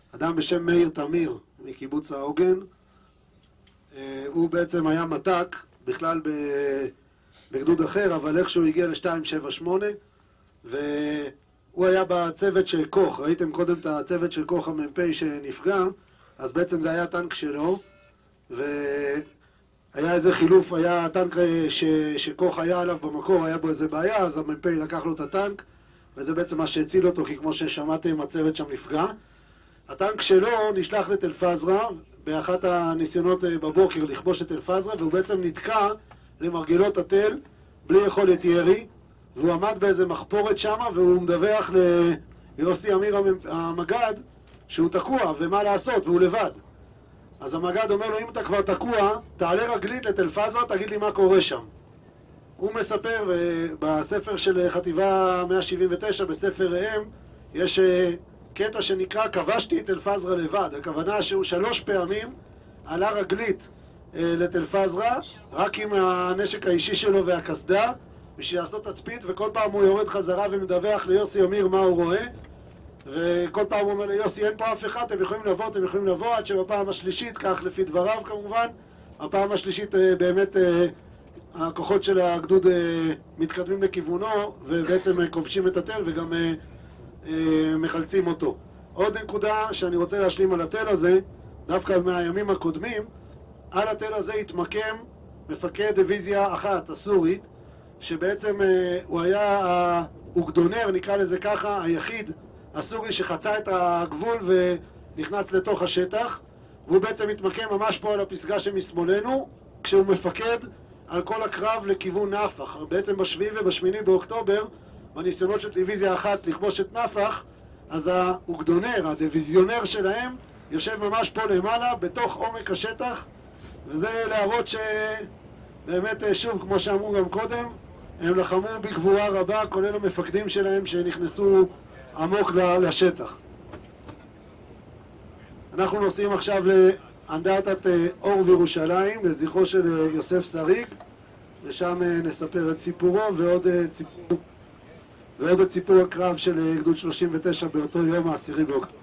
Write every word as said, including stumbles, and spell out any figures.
אדם בשם מאיר תמיר מקיבוץ העוגן. הוא בעצם היה מתק, בכלל בגדוד אחר, אבל איכשהו הגיע ל-שתיים שבע שמונה, והוא היה בצוות של כוח. ראיתם קודם את הצוות של כוח המ"פ שנפגע, אז בעצם זה היה הטנק שלו, והיה איזה חילוף, היה הטנק ש... שכוח היה עליו במקור, היה בו איזה בעיה, אז המ"פ לקח לו את הטנק, וזה בעצם מה שהציל אותו, כי כמו ששמעתם, הצוות שם נפגע. הטנק שלו נשלח לתל פזרה, באחת הניסיונות בבוקר לכבוש את תל פזרה, והוא בעצם נתקע למרגלות התל, בלי יכולת ירי, והוא עמד באיזה מחפורת שם, והוא מדווח ליוסי אמיר המגד, שהוא תקוע, ומה לעשות, והוא לבד. אז המגד אומר לו, אם אתה כבר תקוע, תעלה רגלית לתל פזרה, תגיד לי מה קורה שם. הוא מספר, בספר של חטיבה מאה שבעים ותשע, בספר ראם, יש קטע שנקרא, כבשתי את תל פזרה לבד. הכוונה שהוא שלוש פעמים עלה רגלית לתל פזרה, רק עם הנשק האישי שלו והקסדה, בשביל לעשות תצפית, וכל פעם הוא יורד חזרה ומדווח ליוסי אמיר מה הוא רואה, וכל פעם הוא אומר ליוסי, אין פה אף אחד, אתם יכולים לבוא, אתם יכולים לבוא, עד שבפעם השלישית, כך לפי דבריו כמובן, הפעם השלישית באמת הכוחות של הגדוד מתקדמים לכיוונו, ובעצם כובשים את התל וגם מחלצים אותו. עוד נקודה שאני רוצה להשלים על התל הזה, דווקא מהימים הקודמים, על התל הזה התמקם מפקד דיוויזיה אחת, הסורית, שבעצם הוא היה האוגדונר, נקרא לזה ככה, היחיד הסורי שחצה את הגבול ונכנס לתוך השטח, והוא בעצם מתמקם ממש פה על הפסגה שמשמאלנו, כשהוא מפקד על כל הקרב לכיוון נפח. בעצם בשביעי ובשמיני באוקטובר, בניסיונות של דיוויזיה אחת לכבוש את נפח, אז האוגדונר, הדיוויזיונר שלהם, יושב ממש פה למעלה, בתוך עומק השטח, וזה להראות שבאמת, שוב, כמו שאמרו גם קודם, הם לחמו בגבורה רבה, כולל המפקדים שלהם שנכנסו עמוק לשטח. אנחנו נוסעים עכשיו לאנדרטת אור וירושלים, לזכרו של יוסף שריג, ושם נספר את סיפורו ועוד סיפור, ועוד את סיפור הקרב של גדוד שלושים ותשע באותו יום העשירי באוקטובר.